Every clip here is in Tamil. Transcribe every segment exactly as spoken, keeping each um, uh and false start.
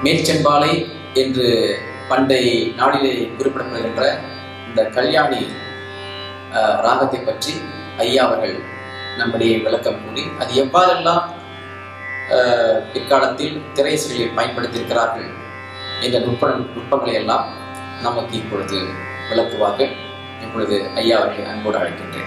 மேற்செம்பாலை என்று பண்டை நாளிலே குறிப்பிடப்படுகின்ற இந்த கல்யாணி ராகத்தை பற்றி ஐயா அவர்கள் நம்முடைய விளக்கம் கூறி அது எவ்வாறெல்லாம் பிற்காலத்தில் திரையிசைகளில் பயன்படுத்தியிருக்கிறார்கள் என்ற நுட்ப நுட்பங்களை எல்லாம் நமக்கு இப்பொழுது விளக்குவார்கள். இப்பொழுது ஐயா அவர்களை அன்போடு அழைக்கின்றேன்.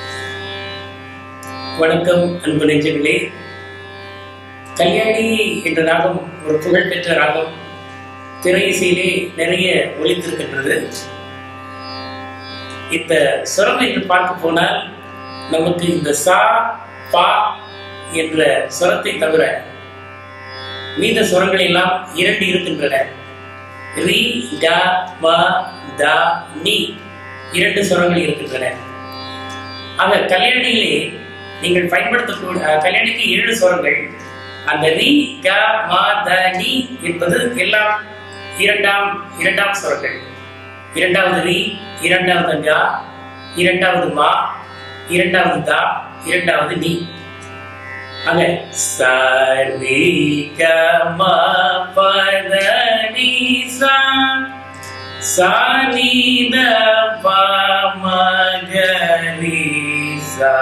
வணக்கம் அன்பு நெஞ்சங்களே. கல்யாணி என்ற ராகம் ஒரு புகழ்பெற்ற ராகம். திரை இசையிலே நிறைய ஒலித்திருக்கின்றது. இந்த சுரம் என்று பார்க்க போனால் நமக்கு இந்த சா பா என்ற சுரத்தை தவிர மீத சுரங்கள் எல்லாம் இரண்டு இருக்கின்றன. ரி ட ம த நி இரண்டு சுரங்கள் இருக்கின்றன. ஆக கல்யாணியிலே நீங்கள் பயன்படுத்தக்கூடிய கல்யாணிக்கு ஏழு சுரங்கள். அந்த ரி க ம த நி என்பது எல்லாம் இரண்டாம் இரண்டாம் சுரங்கள். இரண்டாவது ரி, இரண்டாவது க, இரண்டாவது மா, இரண்டாவது தா, இரண்டாவது நி. ஆக சரி க ம ப த நி சா சா நி த ப ம க ரி சா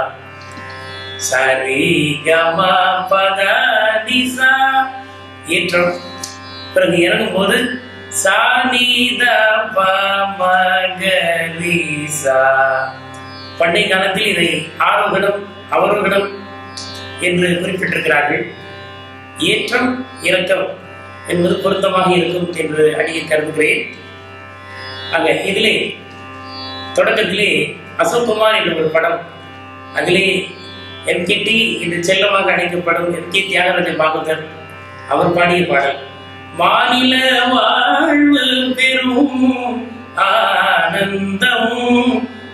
சரி க ம ப த நி சா ஏற்றம். பிறகு இறங்கும் போது சா நி த ப ம க ரி சா. பண்டை காலத்தில் இதை ஆரோகணம் அவரோகணம் என்று குறிப்பிட்டிருக்கிறார்கள். ஏற்றம் இறக்கம் என்பது பொருத்தமாக இருக்கும் என்று அடியை கருதுகிறேன். ஆக இதிலே தொடக்கத்திலே அசோக்குமார் என்ற ஒரு படம், அதிலே எம் கே டி என்று செல்லமாக அழைக்கப்படும் எம் கே தியாகராஜன் பாகவதர் அவர் பாடிய பாடல். மாநில வாழ்வு பெரும் ஆனந்தமும்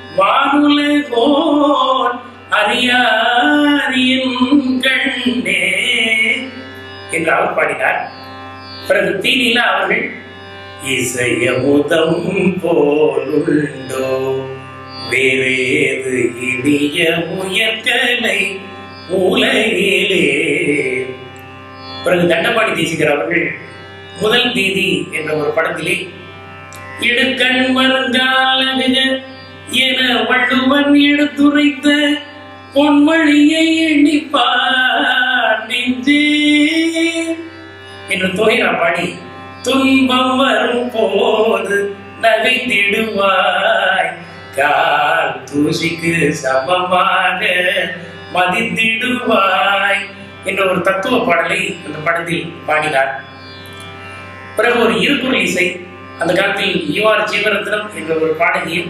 வானுலகோர் அறியாரின் கண்டே என்று அவர் பாடினார். பிறகு தீனிலா அவர்கள் இசையமுதம் போலுண்டோ வேறேது இனிய முயற்கலை உலகிலே. பிறகு தண்டபாணி தேசிகர் அவர்கள் முதல் தேதி என்ற ஒரு படத்திலே இடுக்கண் வருங்காலக என வள்ளுவன் எடுத்துரைத்த பொன்மொழியை எண்ணிப்பார் நெஞ்சே என்று தொகைரா பாடி துன்பம் வரும் போது நகைத்திடுவாய் கால் தூசிக்கு சமமாக மதித்திடுவாய் என்ற ஒரு தத்துவ பாடலை அந்த படத்தில் பாடினார். பிறகு ஒரு இருக்குறள் இசை. அந்த காலத்தில் யூ ஆர் ஜீவரத்னம் என்ற ஒரு பாடகியும்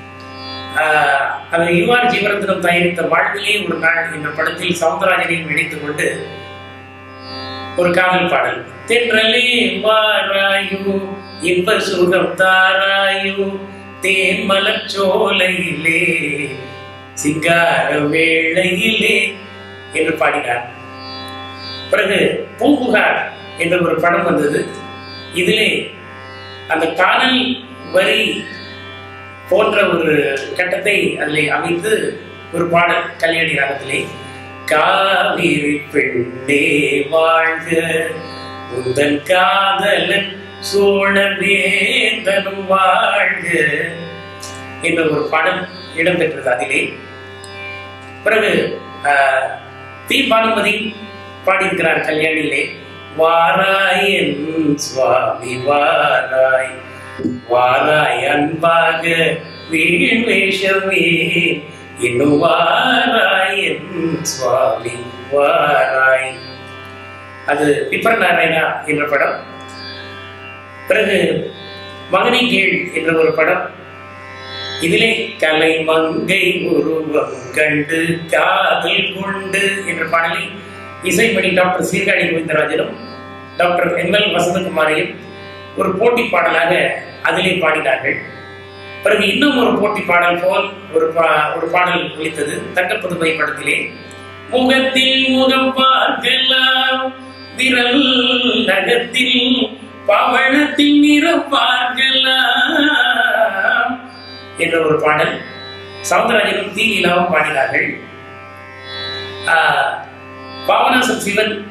அந்த யூ ஆர் ஜீவரத்னம் தயாரித்த வாழ்விலே ஒரு நாள் என்ற படத்தில் சவுந்தரராஜனையும் இணைத்துக் கொண்டு ஒரு காதல் பாடல். தென்றலே வாராயு இன்ப சுகம் தாராயு தேன் மலச்சோலையிலே சிங்கார வேளையிலே என்று பாடினார். பிறகு பூம்புகார் என்ற ஒரு படம் வந்தது. இதிலே அந்த காதல் வரி போன்ற ஒரு கட்டத்தை அதில் அமைத்து ஒரு பாடல் கல்யாணி ராகத்திலே காவிரி பெண்ணே வாழ்க உந்தன் காதலன் சோழவேந்தனும் வாழ்க என்ற ஒரு பாடல் இடம்பெற்றது அதிலே. பிறகு பி பானுமதி பாடியிருக்கிறார் கல்யாணியிலே. வாராய் என் சுவாமி வாராய் வாராய் அன்பாக வீண் வேஷமே இன்னும் வாராய் என் சுவாமி வாராய். அது பிப்பர நாராயணா என்ற படம். பிறகு மகனை கேள் என்ற ஒரு படம். இதிலே கலை மங்கை உருவம் கண்டு காதல் கொண்டு என்ற பாடலை இசைமணி டாக்டர் சீர்காழி கோவிந்தராஜனும் டாக்டர் எம் எல் வசந்தகுமாரையும் ஒரு போட்டி பாடலாக அதிலே பாடினார்கள். பிறகு இன்னும் ஒரு போட்டி பாடல் போல் ஒரு ஒரு பாடல் ஒலித்தது தங்கப்புதுமை படத்திலே. முகத்தில் முகம் பார்க்கலாம் விரல் நகத்தில் பவளத்தில் நிறம் பார்க்கலாம் என்ற ஒரு பாடல் சவுந்தரராஜனும் தீலீலாவும் பாடினார்கள். பாபநாசம் சிவன்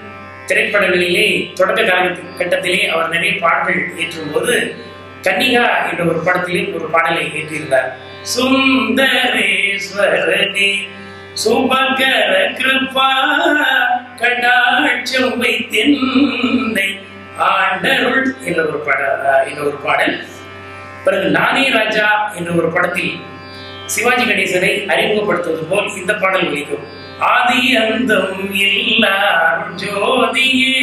திரைப்படங்களிலே தொடக்க காலகட்டத்திலே அவர் நிறைய பாடல்கள் ஏற்றும் போது கன்னிகா என்ற ஒரு படத்திலே ஒரு பாடலை ஏற்றியிருந்தார். சுந்தரேஸ்வரனே சுபகர கிருபா கடாட்சம் வைத்தென்னை ஆண்டருள் என்ற ஒரு பாடல் என்ற ஒரு பாடல். பிறகு நானே ராஜா என்ற ஒரு படத்தில் சிவாஜி கணேசனை அறிமுகப்படுத்துவது போல் இந்த பாடல் ஒலிக்கும். ஆதி அந்தம் எல்லாரும் ஜோதியே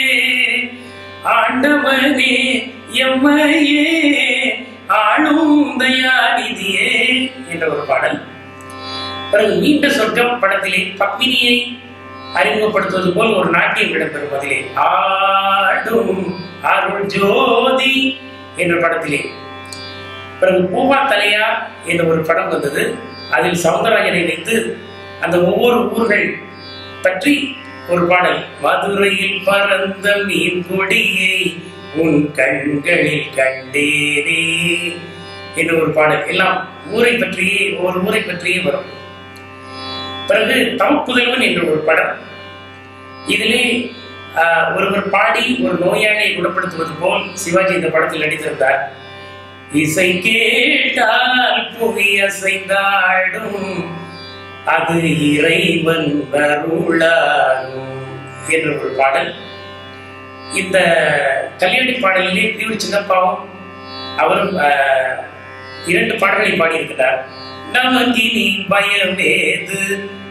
ஆண்டவனே எம்மையே ஆளும் தயாநிதியே என்ற ஒரு பாடல். பிறகு மீண்ட சொர்க்கம் படத்திலே பத்மினியை அறிமுகப்படுத்துவது போல் ஒரு நாட்டியம் இடம்பெறும். அதிலே ஆடும் அருள் ஜோதி என்ற படத்திலே. பிறகு பூவா தலையா என்ற ஒரு படம் வந்தது. அதில் சவுந்தரராஜனை வைத்து அந்த ஒவ்வொரு ஊர்கள் பற்றி ஒரு பாடல். மதுரையில் பறந்த மீன் கொடியை உன் கண்களில் கண்டேனே என்ற ஒரு பாடல். எல்லாம் ஊரை பற்றியே ஒரு ஊரை பற்றியே வரும். பிறகு தவப்புதல்வன் என்ற ஒரு படம். இதிலே ஒருவர் பாடி ஒரு நோயாளியை குணப்படுத்துவது போல் சிவாஜி இந்த படத்தில் நடித்திருந்தார். இசை கேட்டால் புவி அசைந்தாடும் அது இறைவன் அருளாகும் என்ற ஒரு பாடல். இந்த கல்யாணி பாடலிலே பியூர் சின்னப்பாவும் அவரும் இரண்டு பாடல்களை பாடியிருக்கிறார். நமக்கினி பயமேது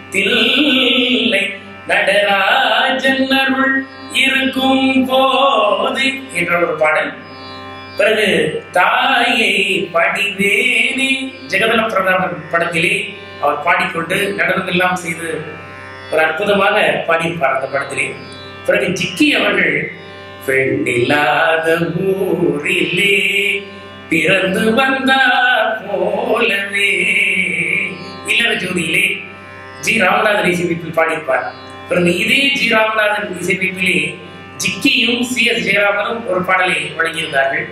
தில்லை நடராஜன் அருள் இருக்கும் போது என்ற ஒரு பாடல். பிறகு தாயை படிவேனே ஜெகதல பிரதாபன் படத்திலே அவர் பாடிக்கொண்டு நடனம் எல்லாம் செய்து ஒரு அற்புதமாக பாடியிருப்பார் அந்த படத்திலே. பிறகு ஜிக்கி அவர்கள் பெண்ணில்லாத ஊரிலே பிறந்து வந்தார் போலவே இல்லற ஜோதியிலே ஜி ராமநாதன் இசையமைப்பில் பாடியிருப்பார். பிறகு இதே ஜி ராமநாதன் இசையமைப்பிலே ஜிக்கியும் சி எஸ் ஜெயராமனும் ஒரு பாடலை வழங்கியிருந்தார்கள்.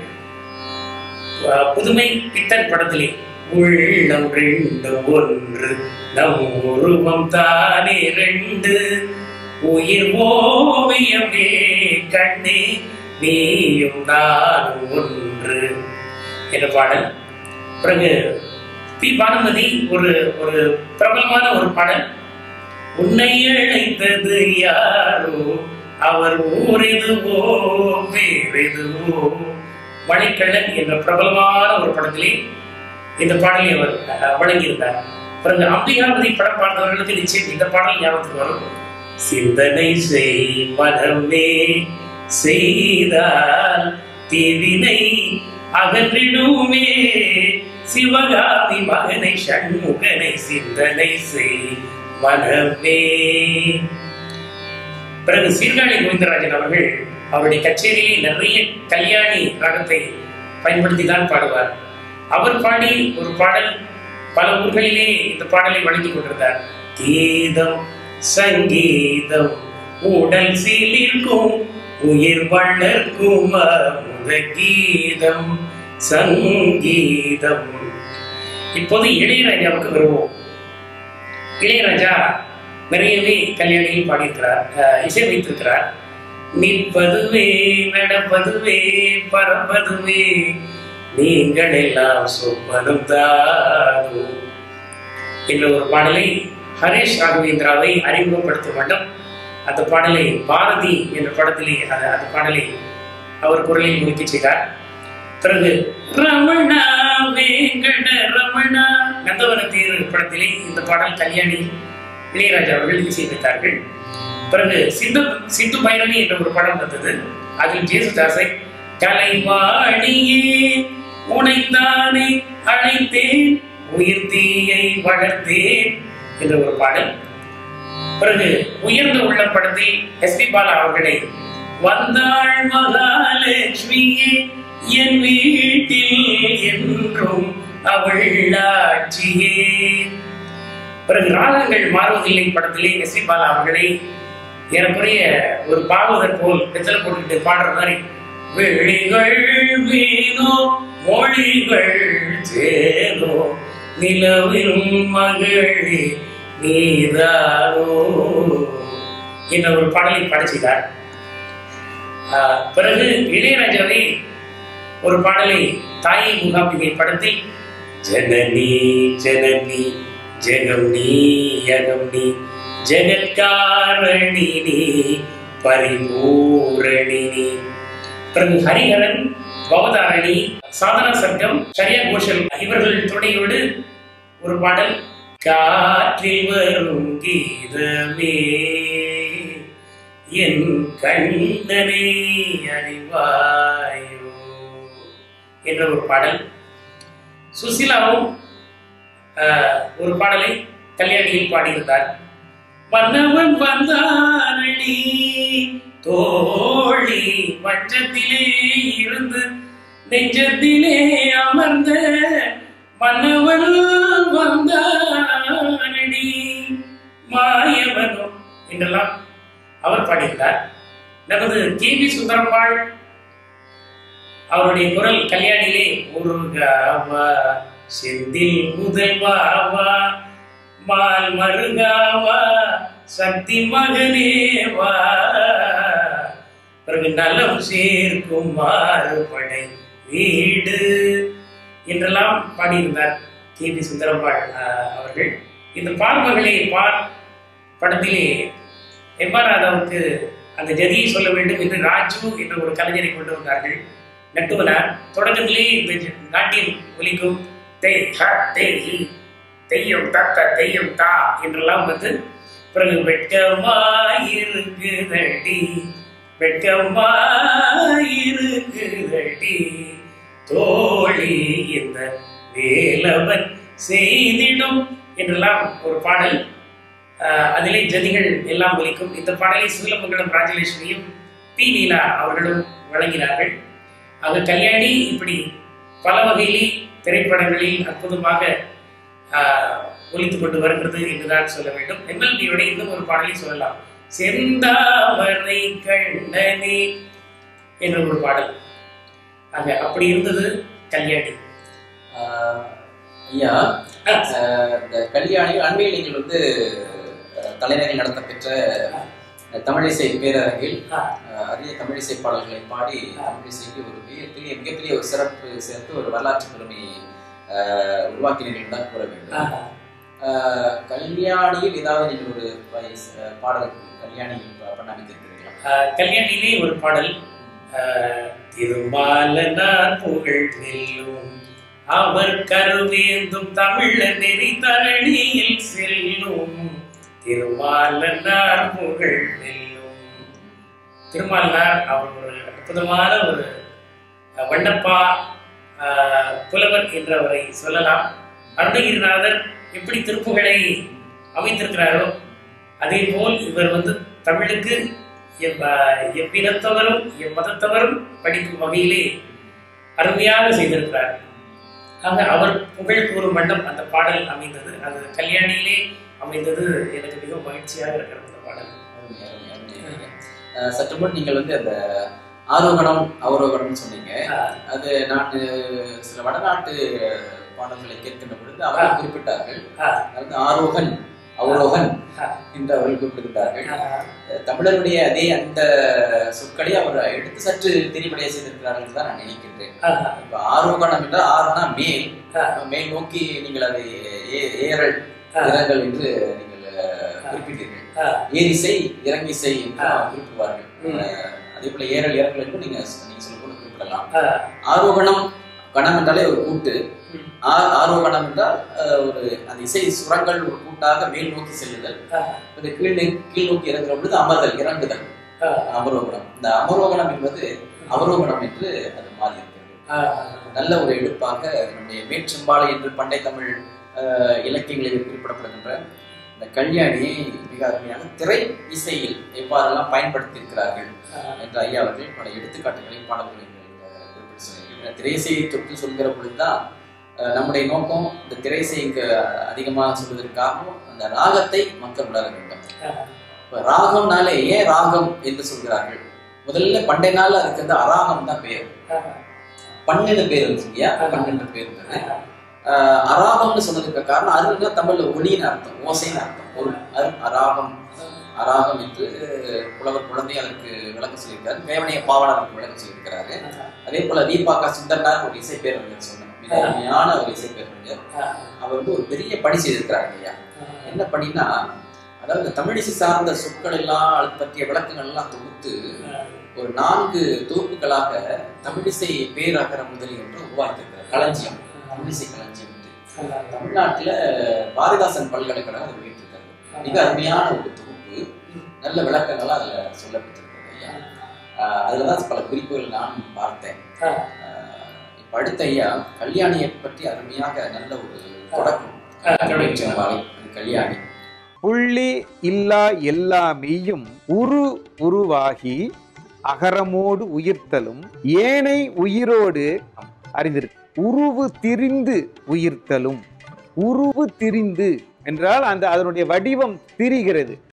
புதுமை பித்தன் படத்திலே உள்ளம் ரெண்டு ஒன்று நம் உருவம் தானே ரெண்டு உயிர் ஓவியமே கண்ணே நீயும் நானும் ஒன்று என்ற பாடல். பிறகு பி பானுமதி ஒரு ஒரு பிரபலமான ஒரு பாடல். உன்னை அழைத்தது யாரோ அவர் ஊரெதுவோ வேறெதுவோ மணிக்கண்ணன் என்ற பிரபலமான ஒரு படத்திலே இந்த பாடலை அவர் வழங்கியிருந்தார். பிறகு அம்பிகாபதி படம் பார்த்தவர்களுக்கு நிச்சயம் இந்த பாடல் ஞாபகத்துக்கு வரும். சிந்தனை செய் மனமே செய்தால் தீவினை அகற்றிடுமே சிவகாமி மகனை சண்முகனை சிந்தனை செய் மனமே. பிறகு சீர்காழி கோவிந்தராஜன் அவர்கள் அவருடைய கச்சேரியில் நிறைய கல்யாணி ராகத்தை பயன்படுத்தி தான் பாடுவார். அவர் பாடி ஒரு பாடல் பல ஊர்களிலே இந்த பாடலை வழங்கி கொண்டிருந்தார். கீதம் சங்கீதம் உடல் சீலிற்கும் உயிர் வளர்க்கும் அமுத கீதம் சங்கீதம். இப்போது இளையராஜாவுக்கு வருவோம். இளையராஜா நிறையவே கல்யாணியில் பாடியிருக்கிறார், இசை வைத்திருக்கிறார். நிற்பதுவே நடப்பதுவே பறப்பதுவே நீங்கள் எல்லாம் சொப்பனம் தானோ என்ற ஒரு பாடலை ஹரேஷ் ராகவேந்திராவை அறிமுகப்படுத்த வேண்டும். அந்த பாடலை பாரதி என்ற படத்திலே அந்த பாடலை அவர் குரலில் முயற்சி செய்தார். பிறகு ரமணா வேங்கட ரமணா நந்தவன தீரு படத்திலே இந்த பாடல் கல்யாணி இளையராஜா அவர்கள் இசையமைத்தார்கள். பிறகு சிந்து சிந்து பைரவி என்ற ஒரு படம் வந்தது. அதில் ஜேசுதாசை கலைவாணியே உனைத்தானே அழைத்தேன் உயிர் தீயை வளர்த்தேன் என்ற ஒரு பாடல். பிறகு உயர்ந்த உள்ள படத்தில் எஸ் பி பாலா அவர்களை வந்தாள் மகாலட்சுமியே என் வீட்டில் என்றும் அவள் ஆட்சியே. பிறகு ராகங்கள் மாறுவதில்லை படத்திலே எஸ் பி பாலா அவர்களை ஏறக்குறைய ஒரு பாகவதர் போல் பெத்தல போட்டுக்கிட்டு பாடுற மாதிரி வெளிகள் வீணோ மொழிகள் சேனோ நிலவிலும் மகளே நீதானோ என்ற ஒரு பாடலை பாடிச்சார். பிறகு இளையராஜாவை ஒரு பாடலை தாயை மூகாம்பிகை படத்தில் ஜனனி ஜனனி ஜெகம் நீ யகம் நீ ஜெகத்காரணி நீ பரிபூரணி நீ. பிறகு ஹரிஹரன், பவதாரணி, சாதனா சர்க்கம், ஸ்ரேயா கோஷல் இவர்கள் துணையோடு ஒரு பாடல் காற்றில் வரும் கீதமே என் கண்ணனை அறிவாயோ என்ற ஒரு பாடல். சுசிலாவும் ஒரு பாடலை கல்யாணியில் பாடியிருந்தார். மன்னவன் வந்தானடி தோழி மஞ்சத்திலே இருந்து நெஞ்சத்திலே அமர்ந்த மன்னவன் வந்தானடி மாயவனும் என்றெல்லாம் அவர் பாடியிருந்தார். நமது கே வி சுந்தரம்பாள் அவருடைய குரல் கல்யாணியிலே முருகாவா செந்தில் முதல்வாவா மால் மருகாவா சக்தி மகனேவா பிறகு நலம் சேர்க்கும் மாறுபடை வீடு என்றெல்லாம் பாடியிருந்தார் கே வி சுந்தரம்பாள் அவர்கள். இந்த பால்மகளே பால் படத்திலே எம் ஆர் ராதாவுக்கு அந்த ஜதியை சொல்ல வேண்டும் என்று ராஜு என்ற ஒரு கலைஞரை கொண்டு வந்தார்கள். நட்டுவனார் தொடக்கத்திலே இந்த நாட்டில் ஒலிக்கும் தெய்யம் தத்த தெய்யம் தா என்றெல்லாம் வந்து பிறகு வெட்கமாயிருக்குதடி வெட்கமாயிருக்குதடி தோழி இந்த வேலவன் செய்திடும் என்றெல்லாம் ஒரு பாடல். அதிலே ஜதிகள் எல்லாம் ஒலிக்கும். இந்த பாடலை சூலமங்கலம் ராஜலட்சுமியும் பி நீலா அவர்களும் வழங்கினார்கள். ஆக கல்யாணி இப்படி பல வகையிலே திரைப்படங்களில் அற்புதமாக ஒலித்துக் கொண்டு வருகிறது என்றுதான் சொல்ல வேண்டும். எம்எல்பியுடைய இன்னும் ஒரு பாடலை சொல்லலாம். செந்தாமரை கண்ணனே என்ற ஒரு பாடல். ஆக அப்படி இருந்தது கல்யாணி. ஐயா, இந்த கல்யாணி அண்மையில் நீங்கள் வந்து தலைநகரில் நடத்த பெற்ற தமிழிசை பேரரங்கில் அரிய தமிழிசை பாடல்களை பாடி தமிழிசைக்கு ஒரு மிகப்பெரிய மிகப்பெரிய ஒரு சிறப்பு சேர்த்து ஒரு வரலாற்று பெருமை உருவாக்கினீர்கள் தான் கூற வேண்டும். கல்யாணியில் ஏதாவது நீங்கள் ஒரு பாடல் கல்யாணி பண்ண அமைத்திருக்கிறீர்களா? கல்யாணியிலே ஒரு பாடல் திருமாலனார் புகழ் வெல்லும் அவர் கருவேந்தும் தமிழ நெறி தரணியில் செல்லும் திருமாலனார் புகழ் வெல்லும். திருமாலனார் அவர் ஒரு அற்புதமான ஒரு வண்ணப்பா புலவர் என்றவரை சொல்லலாம். அருணகிரிநாதர் எப்படி திருப்புகளை அமைத்திருக்கிறாரோ அதே போல் இவர் வந்து தமிழுக்கு எவ்வினத்தவரும் எம்மதத்தவரும் படிக்கும் வகையிலே அருமையாக செய்திருக்கிறார். ஆக அவர் புகழ் கூறும் வண்ணம் அந்த பாடல் அமைந்தது. அது கல்யாணியிலே அமைந்தது. எனக்கு மிக மகிழ்ச்சியாக இருக்கிறது அந்த பாடல். சற்று முன் நீங்கள் வந்து அந்த ஆரோகணம் அவரோகணம் சொன்னீங்க. அது நான் சில வடநாட்டு பாடல்களை கேட்கின்ற பொழுது அவர்கள் குறிப்பிட்டார்கள். அதாவது ஆரோகன் அவரோகன் என்று அவர்கள் குறிப்பிட்டிருந்தார்கள். தமிழருடைய அதே அந்த சொற்களை அவர் எடுத்து சற்று தெரிவடைய செய்திருக்கிறார்கள் தான் நான் நினைக்கின்றேன். இப்ப ஆரோகணம் என்றால் ஆறுனா மேல் மேல் நோக்கி நீங்கள் அதை ஏறல் இறங்கல் என்று நீங்கள் குறிப்பிட்டீர்கள். ஏரிசை இறங்கிசை என்று குறிப்பிடுவார்கள். அதே போல ஏறல் இறங்கல் என்று நீங்க நீங்க சொல்ல கூட குறிப்பிடலாம். ஆரோகணம் கணம் என்றாலே ஒரு கூட்டு, ஆரோகணம் என்றால் ஒரு அந்த இசை சுரங்கள் ஒரு கூட்டாக மேல் நோக்கி செல்லுதல், கீழ் கீழ் நோக்கி இறங்குற பொழுது அமர்தல் இறங்குதல் அமரோகணம். இந்த அமரோகணம் என்பது அவரோகணம் என்று அது மாறி இருக்கிறது. நல்ல ஒரு எடுப்பாக நம்முடைய மேற்செம்பாலை என்று பண்டை தமிழ் இலக்கியங்களில் குறிப்பிடப்படுகின்ற இந்த கல்யாணியை மிக அருமையான திரை இசையில் எவ்வாறெல்லாம் பயன்படுத்தி இருக்கிறார்கள் என்ற ஐயா அவர்கள் பல எடுத்துக்காட்டுகளை பாடல்களை குறிப்பிட்டு சொன்னார்கள். திரை இசையை தொட்டு சொல்கிற பொழுதுதான் நம்முடைய நோக்கம் இந்த திரை இசை இங்கு அதிகமாக சொல்வதற்காகவும் அந்த ராகத்தை மக்கள் உணர வேண்டும். இப்ப ராகம்னாலே ஏன் ராகம் என்று சொல்கிறார்கள்? முதல்ல பண்டை நாள் அதுக்கு வந்து அராகம் தான் பேர், பன்னெண்டு பேர் இருந்துச்சு இல்லையா? பன்னெண்டு பேர் இருந்தது. அராகம்னு சொன்னதுக்கு காரணம் அருள்னா தமிழ்ல ஒளின்னு அர்த்தம், ஓசைன்னு அர்த்தம். ஒரு அரு அராகம் அராகம் என்று புலவர் குழந்தை அதற்கு விளக்கம் சொல்லியிருக்காரு. மேவனைய பாவலர் அதற்கு விளக்கம் சொல்லியிருக்கிறாரு. அதே போல தீபாக்கா சுந்தர்னார் ஒரு இசை பேரறிஞர் சொன்னார், மிக அருமையான ஒரு இசை பேரறிஞர். அவர் வந்து ஒரு பெரிய பணி செய்திருக்கிறார் ஐயா. என்ன பணினா, அதாவது தமிழிசை சார்ந்த சொற்கள் எல்லாம் அது பற்றிய விளக்கங்கள் எல்லாம் தொகுத்து ஒரு நான்கு தொகுப்புகளாக தமிழிசை பேரகர முதலி என்று உருவாக்கியிருக்கிறார். களஞ்சியம், தமிழிசை களஞ்சியம் என்று தமிழ்நாட்டுல பாரதிதாசன் பல்கலைக்கழகம் அதை வெளியிட்டிருக்காரு. மிக அருமையான ஒரு தொகுப்பு, நல்ல விளக்கங்கள்லாம் அதுல சொல்லப்பட்டிருக்கிறது ஐயா. அதுலதான் பல குறிப்புகள் நான் பார்த்தேன். இப்ப அடுத்த ஐயா கல்யாணியை பற்றி அருமையாக நல்ல ஒரு தொடக்கம் கல்யாணி. புள்ளி இல்லா எல்லா மெய்யும் உரு உருவாகி அகரமோடு உயிர்த்தலும் ஏனை உயிரோடு அறிந்திருக்கு. உருவு திரிந்து உயிர்த்தலும். உருவு திரிந்து என்றால் அந்த அதனுடைய வடிவம் திரிகிறது.